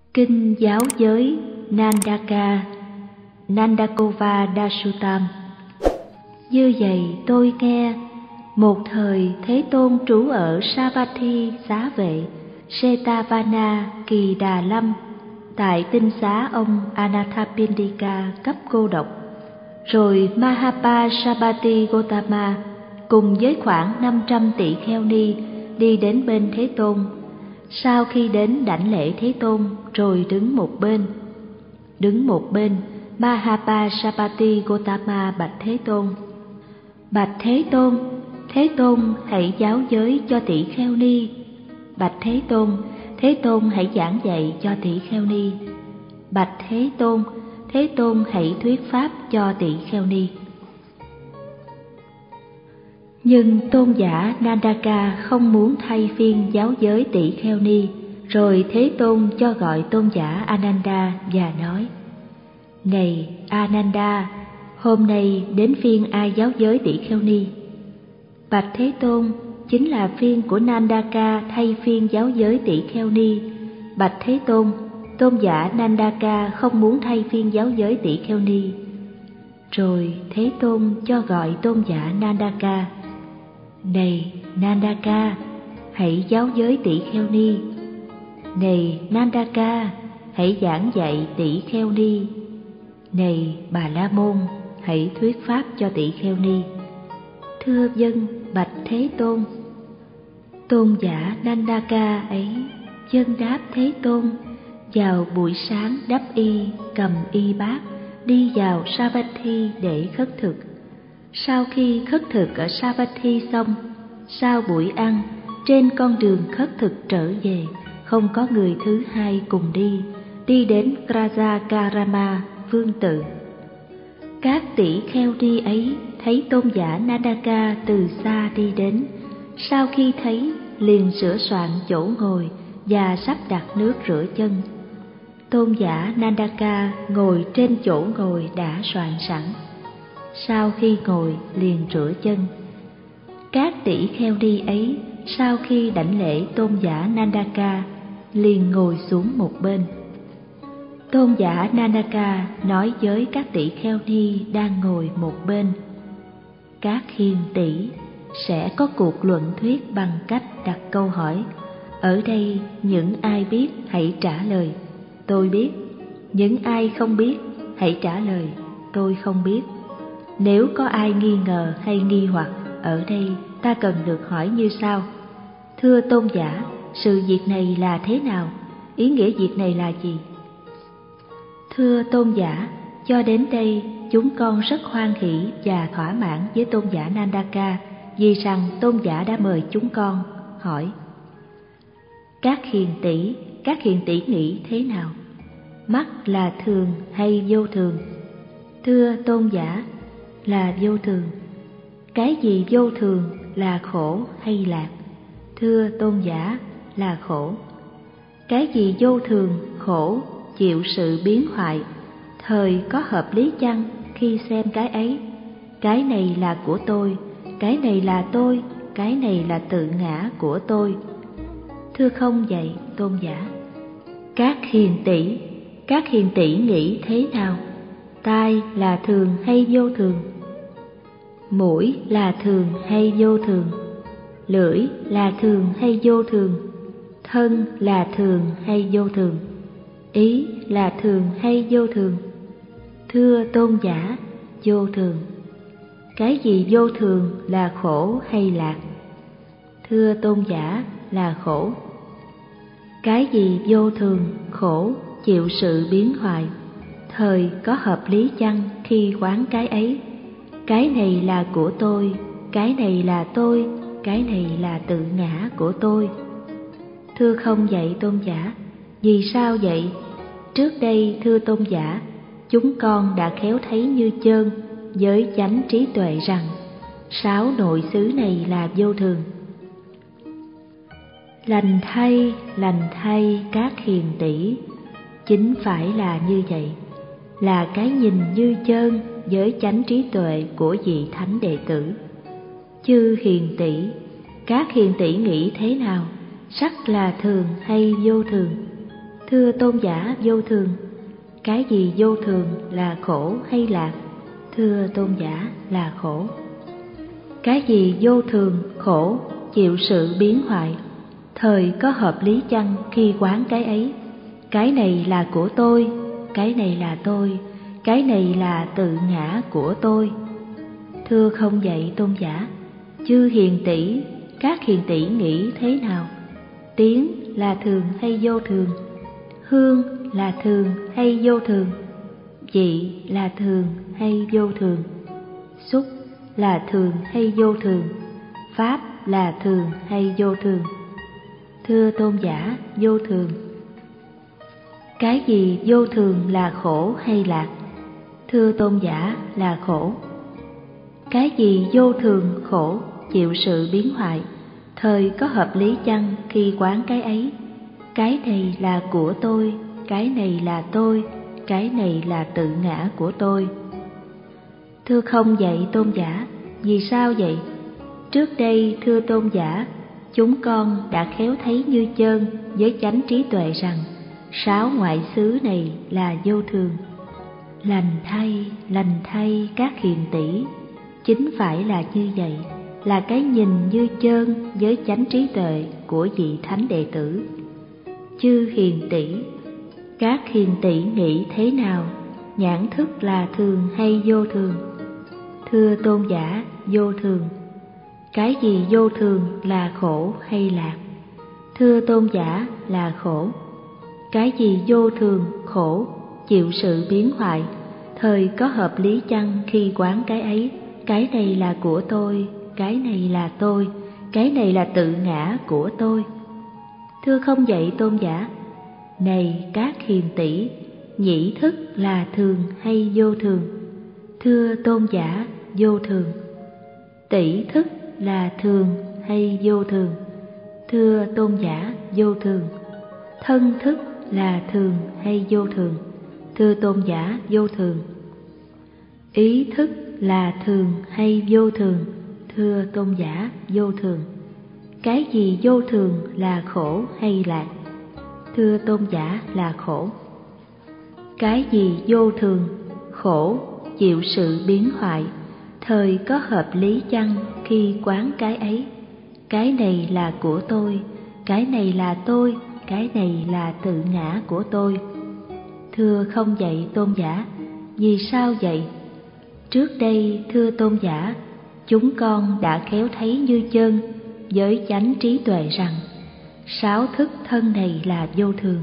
Kinh giáo giới Nandaka Nandakova Dashutam. Như vậy tôi nghe, một thời Thế Tôn trú ở Savatthi xá vệ Setavana Kỳ Đà Lâm, tại tinh xá ông Anathapindika cấp cô độc. Rồi Mahapashabati Gotama cùng với khoảng 500 tỷ kheo ni đi đến bên Thế Tôn. Sau khi đến đảnh lễ Thế Tôn rồi đứng một bên, Mahapashabati Gotama bạch Thế Tôn: Bạch Thế Tôn hãy giáo giới cho tỷ kheo ni. Bạch Thế Tôn hãy giảng dạy cho tỷ kheo ni. Bạch Thế Tôn hãy thuyết pháp cho tỷ kheo ni. Nhưng tôn giả Nandaka không muốn thay phiên giáo giới tỷ kheo ni. Rồi Thế Tôn cho gọi tôn giả Ananda và nói: Này Ananda, hôm nay đến phiên ai giáo giới tỷ kheo ni? Bạch Thế Tôn, chính là phiên của Nandaka thay phiên giáo giới tỷ kheo ni. Bạch Thế Tôn, tôn giả Nandaka không muốn thay phiên giáo giới tỷ kheo ni. Rồi Thế Tôn cho gọi tôn giả Nandaka: Này Nandaka, hãy giáo giới tỷ kheo ni. Này Nandaka, hãy giảng dạy tỷ kheo ni. Này Bà La Môn, hãy thuyết pháp cho tỷ kheo ni. Thưa vâng, bạch Thế Tôn. Tôn giả Nandaka ấy vâng đáp Thế Tôn. Vào buổi sáng đắp y, cầm y bát, đi vào Savatthi để khất thực. Sau khi khất thực ở Savatthi xong, sau buổi ăn, trên con đường khất thực trở về, không có người thứ hai cùng đi đến Rajakarama vương tự. Các tỷ kheo ni ấy thấy tôn giả Nandaka từ xa đi đến, sau khi thấy liền sửa soạn chỗ ngồi và sắp đặt nước rửa chân. Tôn giả Nandaka ngồi trên chỗ ngồi đã soạn sẵn. Sau khi ngồi liền rửa chân. Các tỷ kheo ni ấy sau khi đảnh lễ tôn giả Nandaka liền ngồi xuống một bên. Tôn giả Nandaka nói với các tỷ kheo ni đang ngồi một bên: Các hiền tỷ, sẽ có cuộc luận thuyết bằng cách đặt câu hỏi. Ở đây những ai biết hãy trả lời, tôi biết. Những ai không biết hãy trả lời, tôi không biết. Nếu có ai nghi ngờ hay nghi hoặc, ở đây ta cần được hỏi như sau: Thưa tôn giả, sự việc này là thế nào? Ý nghĩa việc này là gì? Thưa tôn giả, cho đến đây chúng con rất hoan hỷ và thỏa mãn với tôn giả Nandaka, vì rằng tôn giả đã mời chúng con. Hỏi: Các hiền tỷ nghĩ thế nào? Mắt là thường hay vô thường? Thưa tôn giả, là vô thường. Cái gì vô thường, là khổ hay lạc? Thưa tôn giả, là khổ. Cái gì vô thường, khổ, chịu sự biến hoại, thời có hợp lý chăng khi xem cái ấy? Cái này là của tôi, cái này là tôi, cái này là tự ngã của tôi. Thưa không vậy tôn giả. Các hiền tỷ nghĩ thế nào? Tai là thường hay vô thường? Mũi là thường hay vô thường? Lưỡi là thường hay vô thường? Thân là thường hay vô thường? Ý là thường hay vô thường? Thưa tôn giả, vô thường. Cái gì vô thường, là khổ hay lạc? Thưa tôn giả, là khổ. Cái gì vô thường, khổ, chịu sự biến hoại, thời có hợp lý chăng khi quán cái ấy? Cái này là của tôi, cái này là tôi, cái này là tự ngã của tôi. Thưa không vậy tôn giả. Vì sao vậy? Trước đây thưa tôn giả, chúng con đã khéo thấy như chơn với chánh trí tuệ rằng 6 nội xứ này là vô thường. Lành thay các hiền tỷ, chính phải là như vậy, là cái nhìn như chơn với chánh trí tuệ của vị thánh đệ tử. Chư hiền tỷ, các hiền tỷ nghĩ thế nào? Sắc là thường hay vô thường? Thưa tôn giả vô thường, cái gì vô thường, là khổ hay lạc? Thưa tôn giả, là khổ. Cái gì vô thường, khổ, chịu sự biến hoại, thời có hợp lý chăng khi quán cái ấy? Cái này là của tôi, cái này là tôi, cái này là tự ngã của tôi. Thưa không vậy tôn giả. Chư hiền tỷ, các hiền tỷ nghĩ thế nào? Tiếng là thường hay vô thường? Hương là thường hay vô thường? Vị là thường hay vô thường? Xúc là thường hay vô thường? Pháp là thường hay vô thường? Thưa tôn giả, vô thường. Cái gì vô thường, là khổ hay lạc? Thưa tôn giả, là khổ. Cái gì vô thường, khổ, chịu sự biến hoại, thời có hợp lý chăng khi quán cái ấy? Cái này là của tôi, cái này là tôi, cái này là tự ngã của tôi. Thưa không vậy tôn giả. Vì sao vậy? Trước đây thưa tôn giả, chúng con đã khéo thấy như chơn với chánh trí tuệ rằng 6 ngoại xứ này là vô thường. Lành thay các hiền tỷ, chính phải là như vậy, là cái nhìn như chơn với chánh trí tuệ của vị thánh đệ tử. Chư hiền tỷ, các hiền tỷ nghĩ thế nào? Nhãn thức là thường hay vô thường? Thưa tôn giả, vô thường. Cái gì vô thường, là khổ hay lạc? Thưa tôn giả, là khổ. Cái gì vô thường, khổ, chịu sự biến hoại, thời có hợp lý chăng khi quán cái ấy? Cái này là của tôi, cái này là tôi, cái này là tự ngã của tôi. Thưa không vậy tôn giả. Này các hiền tỷ, nhĩ thức là thường hay vô thường? Thưa tôn giả, vô thường. Tỷ thức là thường hay vô thường? Thưa tôn giả, vô thường. Thân thức là thường hay vô thường? Thưa tôn giả, vô thường. Ý thức là thường hay vô thường? Thưa tôn giả, vô thường. Cái gì vô thường, là khổ hay lạc? Thưa tôn giả, là khổ. Cái gì vô thường, khổ, chịu sự biến hoại, thời có hợp lý chăng khi quán cái ấy? Cái này là của tôi, cái này là tôi, cái này là tự ngã của tôi. Thưa không vậy tôn giả. Vì sao vậy? Trước đây thưa tôn giả, chúng con đã khéo thấy như chơn với chánh trí tuệ rằng 6 thức thân này là vô thường.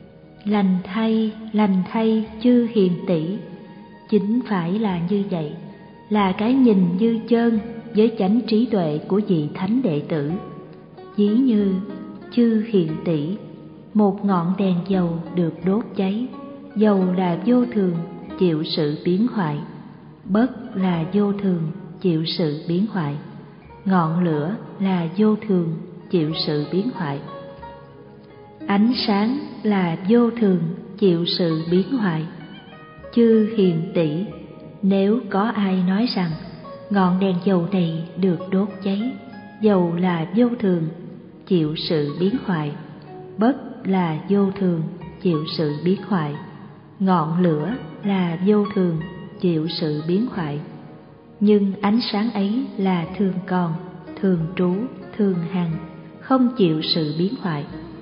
Lành thay chư hiền tỷ, chính phải là như vậy, là cái nhìn như chơn với chánh trí tuệ của vị thánh đệ tử. Ví như chư hiền tỷ, một ngọn đèn dầu được đốt cháy, dầu là vô thường, chịu sự biến hoại. Bất là vô thường, chịu sự biến hoại. Ngọn lửa là vô thường, chịu sự biến hoại. Ánh sáng là vô thường, chịu sự biến hoại. Chư hiền tỷ, nếu có ai nói rằng ngọn đèn dầu này được đốt cháy, dầu là vô thường, chịu sự biến hoại. Bất là vô thường, chịu sự biến hoại. Ngọn lửa là vô thường, chịu sự biến hoại. Nhưng ánh sáng ấy là thường còn, thường trú, thường hằng, không chịu sự biến hoại.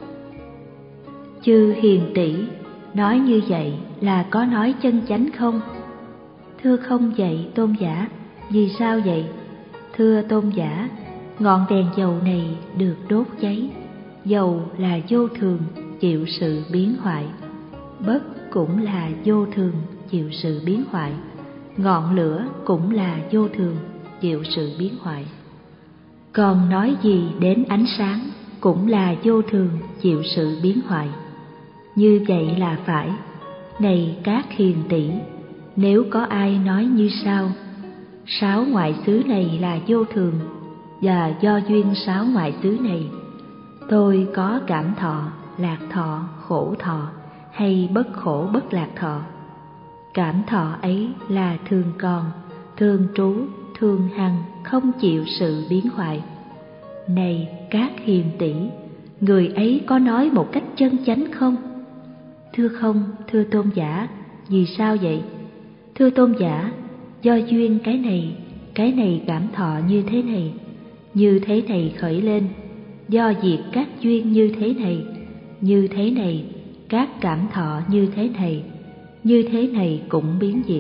Chư hiền tỷ, nói như vậy là có nói chân chánh không? Thưa không vậy tôn giả. Vì sao vậy? Thưa tôn giả, ngọn đèn dầu này được đốt cháy, dầu là vô thường, chịu sự biến hoại. Bất cũng là vô thường, chịu sự biến hoại. Ngọn lửa cũng là vô thường, chịu sự biến hoại. Còn nói gì đến ánh sáng, cũng là vô thường, chịu sự biến hoại. Như vậy là phải. Này các hiền tỷ, nếu có ai nói như sau: 6 ngoại xứ này là vô thường, và do duyên 6 ngoại xứ này, tôi có cảm thọ, lạc thọ, khổ thọ, hay bất khổ bất lạc thọ. Cảm thọ ấy là thường còn, thường trú, thường hằng, không chịu sự biến hoại. Này các hiền tỷ, người ấy có nói một cách chân chánh không? Thưa không, thưa tôn giả, vì sao vậy? Thưa tôn giả, do duyên cái này cảm thọ như thế này khởi lên, do diệt các duyên như thế này, các cảm thọ như thế này cũng biến diệt.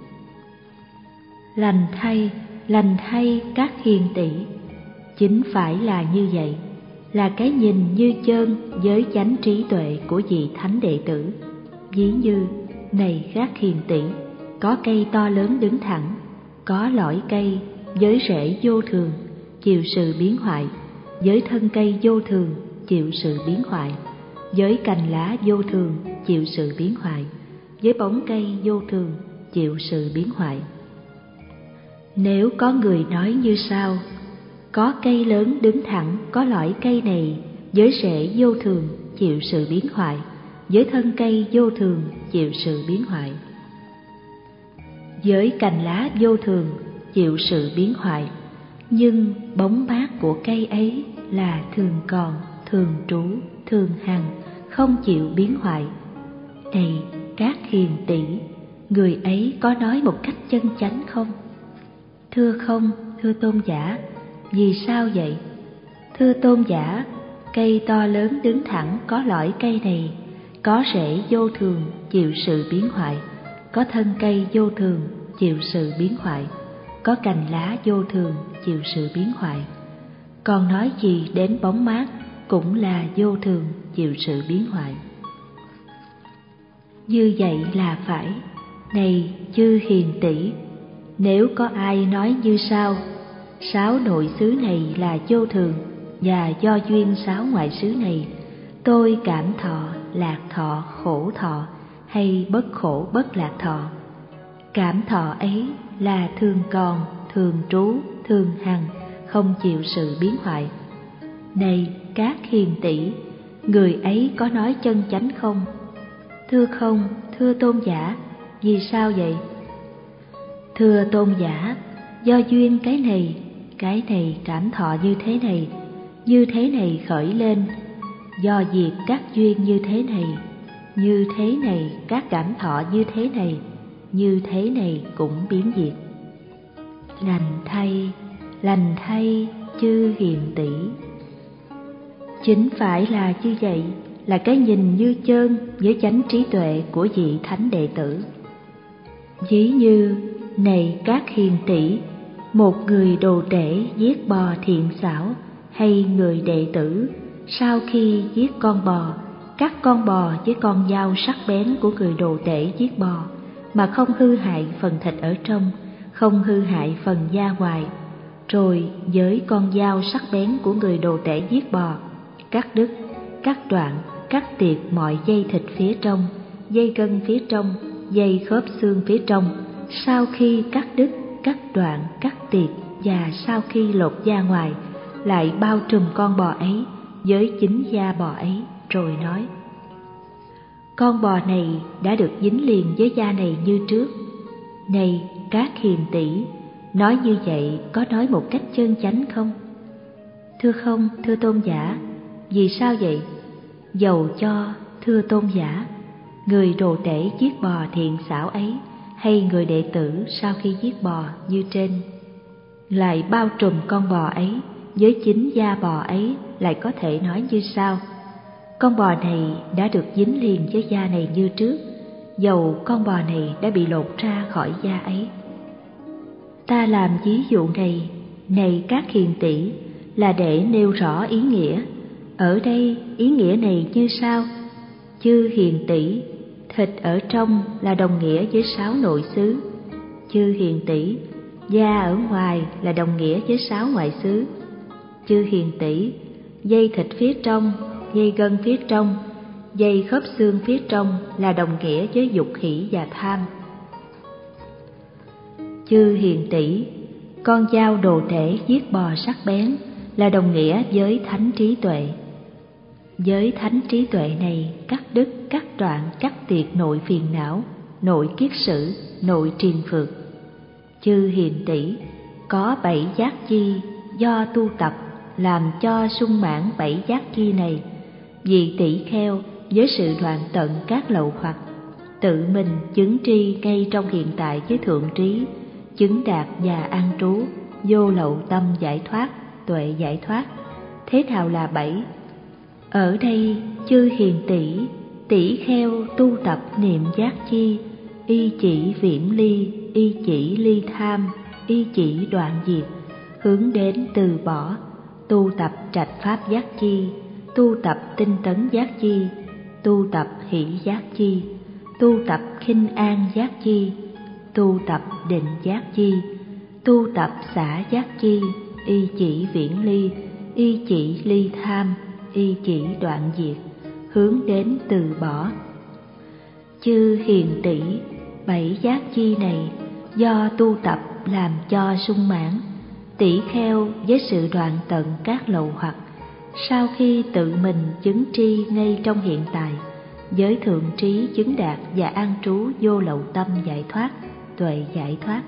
Lành thay các hiền tỷ, chính phải là như vậy, là cái nhìn như chơn với chánh trí tuệ của vị thánh đệ tử. Ví như, này các hiền tỷ, có cây to lớn đứng thẳng, có lõi cây với rễ vô thường, chịu sự biến hoại, với thân cây vô thường, chịu sự biến hoại, với cành lá vô thường, chịu sự biến hoại, với bóng cây vô thường, chịu sự biến hoại. Nếu có người nói như sau: có cây lớn đứng thẳng, có lõi cây này với rễ vô thường, chịu sự biến hoại, với thân cây vô thường, chịu sự biến hoại, với cành lá vô thường, chịu sự biến hoại, nhưng bóng mát của cây ấy là thường còn, thường trú, thường hằng, không chịu biến hoại. Này các hiền tỷ, người ấy có nói một cách chân chánh không? Thưa không, thưa tôn giả, vì sao vậy? Thưa tôn giả, cây to lớn đứng thẳng có lõi cây này, có rễ vô thường, chịu sự biến hoại, có thân cây vô thường, chịu sự biến hoại, có cành lá vô thường, chịu sự biến hoại. Còn nói gì đến bóng mát cũng là vô thường, chịu sự biến hoại. Như vậy là phải. Này chư hiền tỷ, nếu có ai nói như sau: sáu nội xứ này là vô thường, và do duyên sáu ngoại xứ này, tôi cảm thọ, lạc thọ, khổ thọ, hay bất khổ bất lạc thọ. Cảm thọ ấy là thường còn, thường trú, thường hằng, không chịu sự biến hoại. Này các hiền tỷ, người ấy có nói chân chánh không? Thưa không, thưa tôn giả, vì sao vậy? Thưa tôn giả, do duyên cái này cảm thọ như thế này khởi lên, do diệt các duyên như thế này các cảm thọ như thế này cũng biến diệt. Lành thay chư hiền tỷ, chính phải là như vậy, là cái nhìn như chơn với chánh trí tuệ của vị thánh đệ tử. Ví như, này các hiền tỷ, một người đồ tể giết bò thiện xảo, hay người đệ tử sau khi giết con bò, cắt con bò với con dao sắc bén của người đồ tể giết bò, mà không hư hại phần thịt ở trong, không hư hại phần da ngoài, rồi với con dao sắc bén của người đồ tể giết bò, cắt đứt, cắt đoạn, cắt tiệt mọi dây thịt phía trong, dây gân phía trong, dây khớp xương phía trong. Sau khi cắt đứt, cắt đoạn, cắt tiệt và sau khi lột da ngoài, lại bao trùm con bò ấy với chính da bò ấy, rồi nói: con bò này đã được dính liền với da này như trước. Này các hiền tỷ, nói như vậy có nói một cách chân chánh không? Thưa không, thưa tôn giả, vì sao vậy? Dầu cho, thưa tôn giả, người đồ tể giết bò thiện xảo ấy, hay người đệ tử sau khi giết bò như trên, lại bao trùm con bò ấy với chính da bò ấy, lại có thể nói như sau: con bò này đã được dính liền với da này như trước, dầu con bò này đã bị lột ra khỏi da ấy. Ta làm ví dụ này, này các hiền tỷ, là để nêu rõ ý nghĩa. Ở đây ý nghĩa này như sau: chư hiền tỷ, thịt ở trong là đồng nghĩa với sáu nội xứ. Chư hiền tỷ, da ở ngoài là đồng nghĩa với sáu ngoại xứ. Chư hiền tỷ, dây thịt phía trong, dây gân phía trong, dây khớp xương phía trong là đồng nghĩa với dục hỷ và tham. Chư hiền tỷ, con dao đồ tể giết bò sắc bén là đồng nghĩa với thánh trí tuệ. Với thánh trí tuệ này, cắt đứt, cắt đoạn, cắt tiệt nội phiền não, nội kiết sử, nội triền phược. Chư hiền tỷ, có 7 giác chi do tu tập làm cho sung mãn 7 giác chi này. Vị tỷ kheo với sự đoạn tận các lậu hoặc, tự mình chứng tri ngay trong hiện tại với thượng trí, chứng đạt và an trú, vô lậu tâm giải thoát, tuệ giải thoát. Thế nào là 7? Ở đây chư hiền tỷ kheo tu tập niệm giác chi, y chỉ viễn ly, y chỉ ly tham, y chỉ đoạn diệt, hướng đến từ bỏ, tu tập trạch pháp giác chi, tu tập tinh tấn giác chi, tu tập hỷ giác chi, tu tập khinh an giác chi, tu tập định giác chi, tu tập xả giác chi, y chỉ viễn ly, y chỉ ly tham, y chỉ đoạn diệt, hướng đến từ bỏ. Chư hiền tỷ, 7 giác chi này do tu tập làm cho sung mãn, tỷ kheo với sự đoạn tận các lậu hoặc, sau khi tự mình chứng tri ngay trong hiện tại, với thượng trí chứng đạt và an trú vô lậu tâm giải thoát, tuệ giải thoát.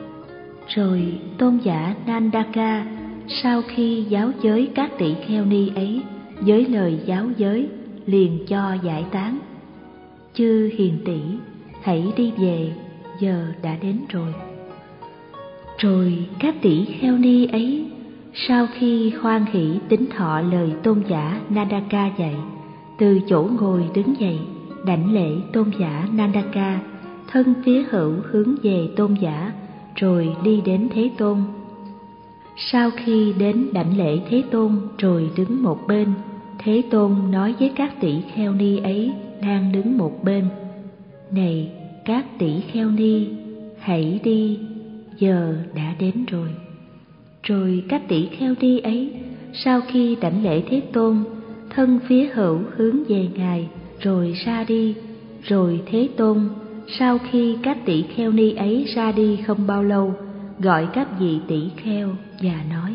Rồi tôn giả Nandaka sau khi giáo giới các tỷ kheo ni ấy với lời giáo giới, liền cho giải tán: chư hiền tỷ, hãy đi về, giờ đã đến rồi. Rồi các tỷ kheo ni ấy sau khi hoan hỷ tín thọ lời tôn giả Nandaka dạy, từ chỗ ngồi đứng dậy, đảnh lễ tôn giả Nandaka, thân phía hữu hướng về tôn giả, rồi đi đến Thế Tôn. Sau khi đến đảnh lễ Thế Tôn rồi đứng một bên, Thế Tôn nói với các tỷ kheo ni ấy đang đứng một bên: này các tỷ kheo ni, hãy đi, giờ đã đến rồi. Rồi các tỷ kheo ni ấy sau khi đảnh lễ Thế Tôn, thân phía hữu hướng về Ngài rồi ra đi. Rồi Thế Tôn sau khi các tỷ kheo ni ấy ra đi không bao lâu, gọi các vị tỷ kheo và nói: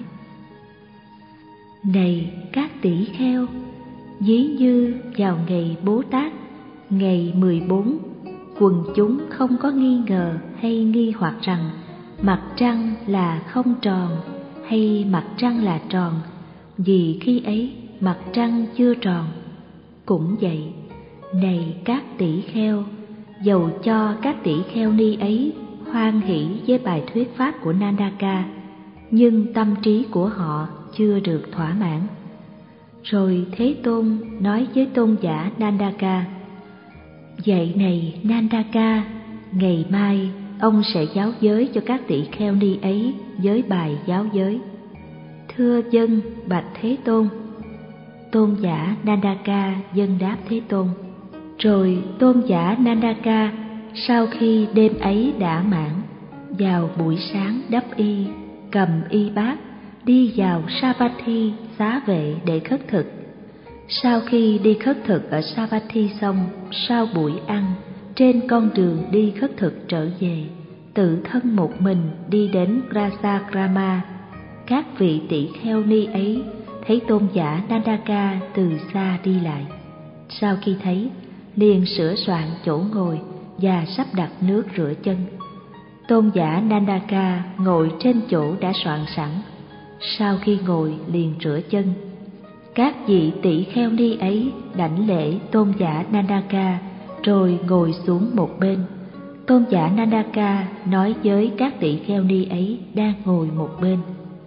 này các tỷ kheo, ví như vào ngày Bố Tát, ngày 14, quần chúng không có nghi ngờ hay nghi hoặc rằng mặt trăng là không tròn hay mặt trăng là tròn, vì khi ấy mặt trăng chưa tròn. Cũng vậy, này các tỷ kheo, dầu cho các tỷ kheo ni ấy hoan hỷ với bài thuyết pháp của Nandaka, nhưng tâm trí của họ chưa được thỏa mãn. Rồi Thế Tôn nói với tôn giả Nandaka: vậy này Nandaka, ngày mai ông sẽ giáo giới cho các tỷ kheo ni ấy với bài giáo giới. Thưa vâng, bạch Thế Tôn. Tôn giả Nandaka vâng đáp Thế Tôn. Rồi tôn giả Nandaka sau khi đêm ấy đã mãn, vào buổi sáng đắp y, cầm y bát, đi vào Savatthi xá vệ để khất thực. Sau khi đi khất thực ở Savatthi xong, sau buổi ăn, trên con đường đi khất thực trở về, tự thân một mình đi đến Rasakrama. Các vị tỷ kheo ni ấy thấy tôn giả Nandaka từ xa đi lại. Sau khi thấy, liền sửa soạn chỗ ngồi và sắp đặt nước rửa chân. Tôn giả Nandaka ngồi trên chỗ đã soạn sẵn. Sau khi ngồi liền rửa chân. Các vị tỷ kheo ni ấy đảnh lễ tôn giả Nandaka rồi ngồi xuống một bên. Tôn giả Nandaka nói với các tỷ kheo ni ấy đang ngồi một bên: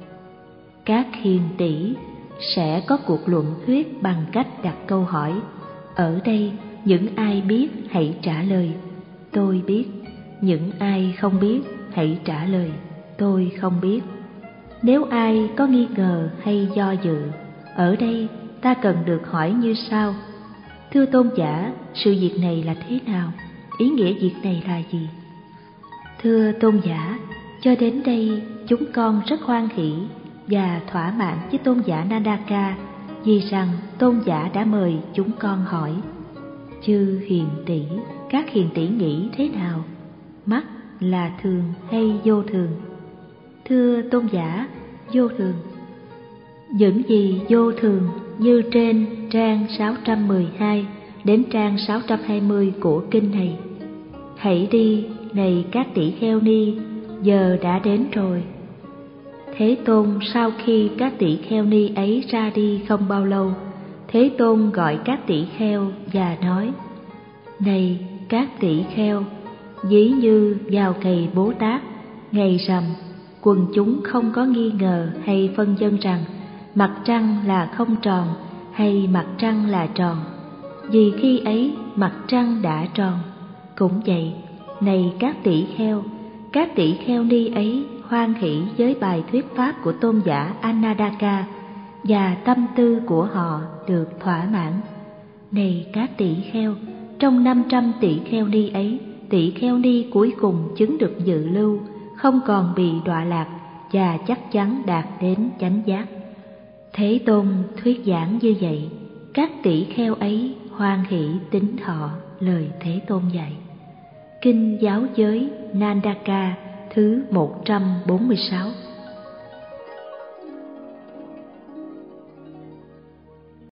các hiền tỷ, sẽ có cuộc luận thuyết bằng cách đặt câu hỏi. Ở đây những ai biết hãy trả lời, tôi biết. Những ai không biết hãy trả lời, tôi không biết. Nếu ai có nghi ngờ hay do dự, ở đây ta cần được hỏi như sau: thưa tôn giả, sự việc này là thế nào? Ý nghĩa việc này là gì? Thưa tôn giả, cho đến đây chúng con rất hoan hỷ và thỏa mãn với tôn giả Nandaka, vì rằng tôn giả đã mời chúng con hỏi. Chư hiền tỷ, các hiền tỷ nghĩ thế nào? Mắt là thường hay vô thường? Thưa tôn giả, vô thường. Những gì vô thường như trên trang 612 đến trang 620 của kinh này. Hãy đi, này các tỷ kheo ni, giờ đã đến rồi. Thế Tôn sau khi các tỷ kheo ni ấy ra đi không bao lâu, Thế Tôn gọi các tỷ kheo và nói: Này các tỷ kheo, ví như vào ngày Bố Tát, ngày rằm, quần chúng không có nghi ngờ hay phân vân rằng mặt trăng là không tròn hay mặt trăng là tròn, vì khi ấy mặt trăng đã tròn. Cũng vậy, này các tỷ kheo ni ấy hoan hỷ với bài thuyết pháp của tôn giả Anandaka, và tâm tư của họ được thỏa mãn. Này các tỷ kheo, trong 500 tỷ kheo ni ấy, tỷ kheo ni cuối cùng chứng được dự lưu, không còn bị đọa lạc và chắc chắn đạt đến chánh giác. Thế Tôn thuyết giảng như vậy, các tỷ kheo ấy hoan hỷ tín thọ lời Thế Tôn dạy. Kinh Giáo giới Nandaka thứ 146.